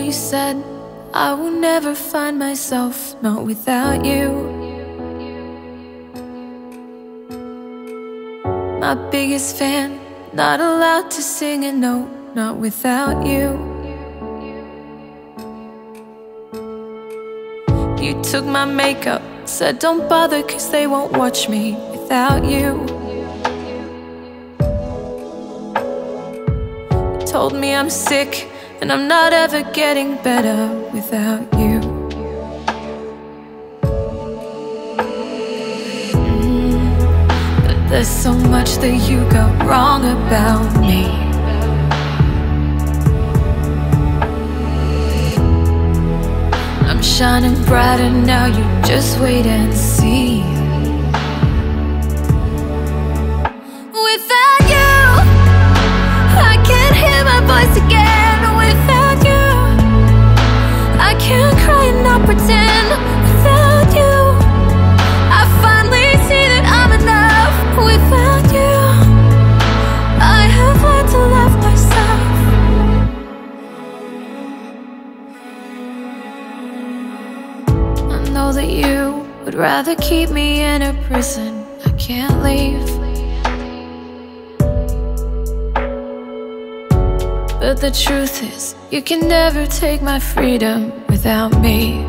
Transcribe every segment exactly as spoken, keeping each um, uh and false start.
you said I will never find myself, not without you. My biggest fan, not allowed to sing a note, not without you. You took my makeup, said don't bother cause they won't watch me without you. You told me I'm sick and I'm not ever getting better without you. mm, But there's so much that you got wrong about me. I'm shining brighter now, you just wait and see. Without you, I can't hear my voice again. Without you, I can't cry and not pretend. Without you, I finally see that I'm enough. Without you, I have learned to love myself. I know that you would rather keep me in a prison I can't leave, but the truth is, you can never take my freedom without me.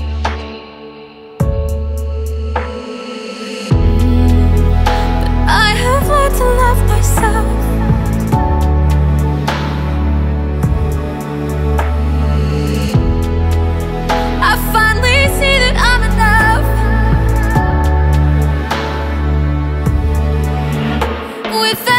mm, But I have learned to love myself. I finally see that I'm enough. Without